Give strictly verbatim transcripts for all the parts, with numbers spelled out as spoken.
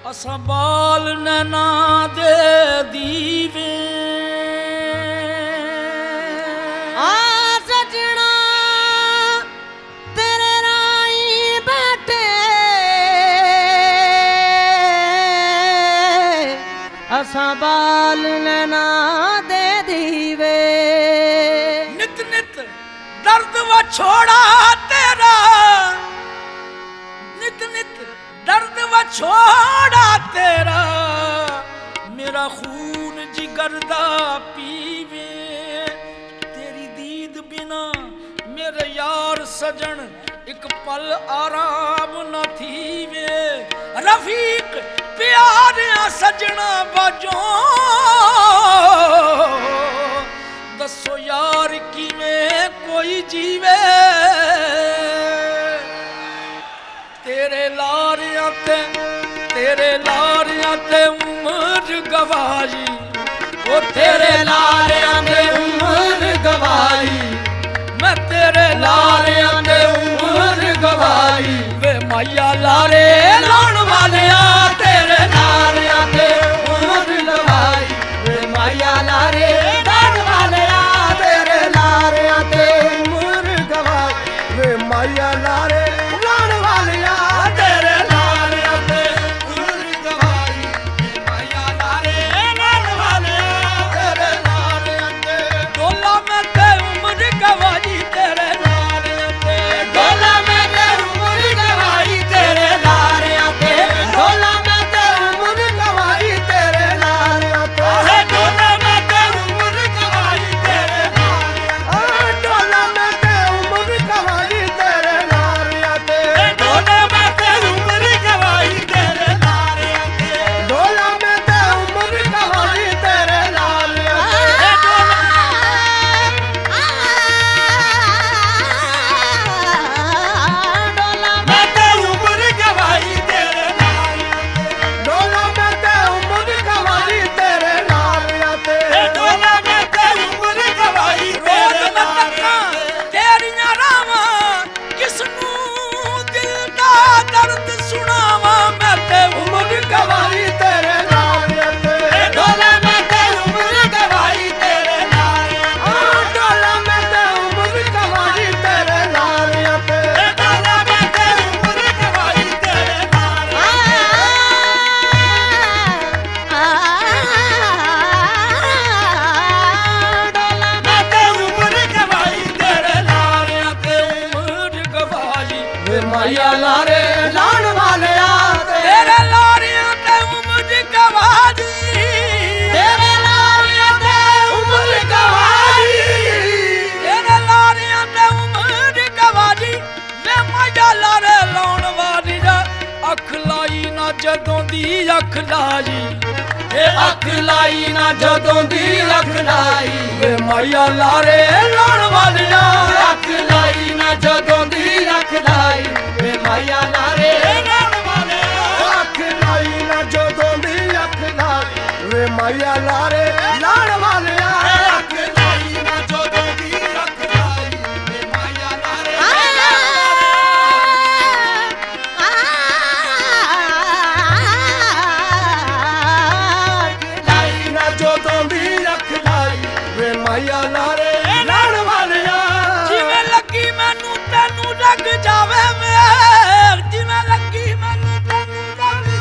असा बाल नैना दे दीवे आ सजना तेरे राई बैठे असा बाल नैना दे दीवे नित नित दर्द व छोड़ा तेरा नित नित दर्द व छोड़ा तेरा मेरा खून जिगर दा पीवे तेरी दीद बिना मेरे यार सजन एक पल आराम न थीवे रफीक प्यारिया सजना बाजो दसो यार किवें कोई जीवे तेरे लारियां ते तेरे लारियां ते उमर गवाई ओ तेरे लारियां ते उमर गवाई मैं तेरे लारियां ते उमर गवाई वे माया लारे लाण वालिया तेरे लारियां ते उमर गवाई वे माया लारे लाण वालिया तेरे लारियां ते उमर गवाई वे माया लारे जदों दी अख लाई ए अख लाई ना जदों दी अख लाई वे माया लारे लाण वालिया अख लाई ना जदों दी अख लाई वे माया लारे लाण वालिया अख लाई ना जदों दी अख लाई वे माया लारे लाण वालिया अख लाई ना जदों दी अख लाई वे माया लारे माया लारे लाण वालिया जिवें लगी मैनू तैनू लग जावे मैं जिवें लगी मैनू तैनू लग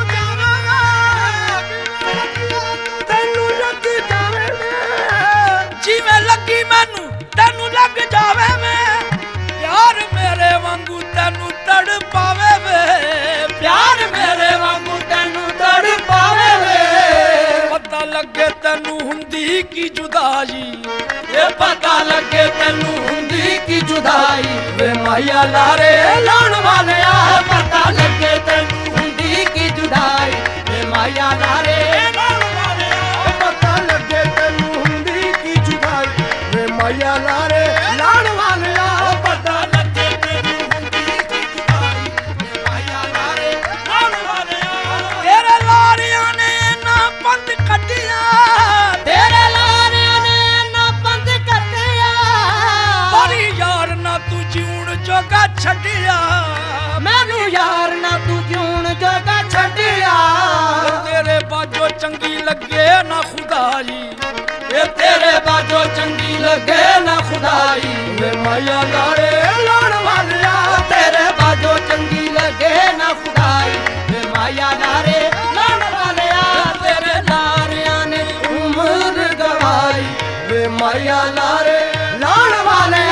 जावे तैनू लग जावे जिवें लगी मैनू तैनू लग जावे मैं प्यार मेरे वांगू तैनू तड़ पावे वे प्यार मेरे वांगू तैनू तड़ पावे वे पता लगे तैनू हुंदी की जुदाई ये पता लगे तैनू हुंदी की जुदाई वे माया लारे लाण वालिया पता लगे तैनू हुंदी की जुदाई वे माया लारे लाण वालिया पता लगे तैनू हुंदी की जुदाई वे माया लारे लाण वालिया पता लगे तैनू हुंदी की जुदाई वे माया लारे लाण वालिया तेरे लारियां ने ना पंद कटिया तेरे लारियां ने ना पंद कटिया बड़ी यार ना तू जीण जोगा छड़िया मैनू यार ना तू जीण फुटाई वे माया लारे लाण वालिया तेरे बाजो चंगी लगे ना फुटाई वे माया लारे लाण वालिया तेरे लारिया ने उम्र गवाई वे माया लारे लाण वाले